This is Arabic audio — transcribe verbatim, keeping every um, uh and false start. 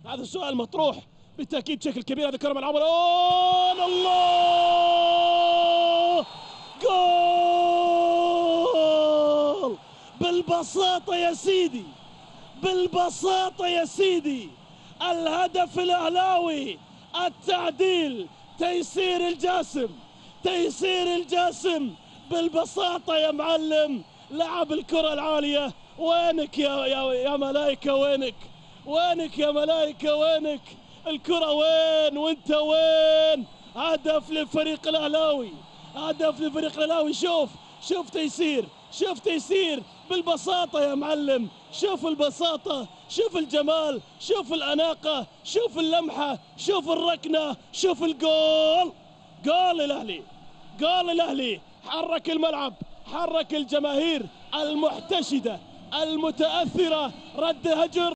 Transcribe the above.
هذا السؤال مطروح بالتأكيد بشكل كبير. هذا كرم العمر، أوه الله، جول بالبساطة يا سيدي، بالبساطة يا سيدي. الهدف الأهلاوي، التعديل، تيسير الجاسم، تيسير الجاسم بالبساطة يا معلم. لعب الكرة العالية. وينك يا يا يا ملايكة، وينك وينك يا ملايكة، وينك الكرة وين وانت وين؟ هدف للفريق الأهلاوي، هدف للفريق الأهلاوي. شوف شوف تيسير، شوف تيسير بالبساطة يا معلم. شوف البساطة، شوف الجمال، شوف الأناقة، شوف اللمحة، شوف الركنة، شوف الجول. جول الأهلي، جول الأهلي. حرك الملعب، حرك الجماهير المحتشدة المتأثرة. رد هجر.